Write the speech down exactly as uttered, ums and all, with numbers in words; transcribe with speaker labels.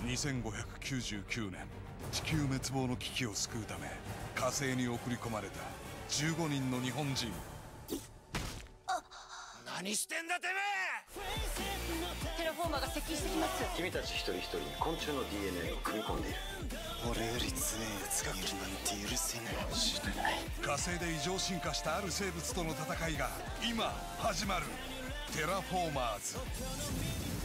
Speaker 1: にせんごひゃくきゅうじゅうきゅうねん、地球滅亡の危機を救うため火星に送り込まれたじゅうごにんの日本人。
Speaker 2: 何してんだてめえ！
Speaker 3: テラフォーマーが接近してきます。
Speaker 4: 君たち一人一人に昆虫の ディーエヌエー を組み込んでいる。
Speaker 5: 俺より強い奴がいるなんて許せない。
Speaker 4: してない。
Speaker 1: 火星で異常進化したある生物との戦いが今始まる。テラフォーマーズ。